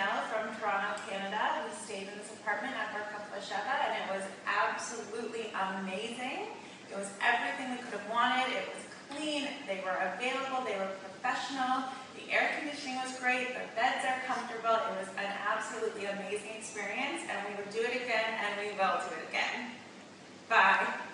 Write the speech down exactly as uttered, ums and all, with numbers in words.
Danielle from Toronto, Canada. We stayed in this apartment at Barkapla Sheva, and it was absolutely amazing. It was everything we could have wanted. It was clean, they were available, they were professional, the air conditioning was great, the beds are comfortable. It was an absolutely amazing experience, and we would do it again, and we will do it again. Bye.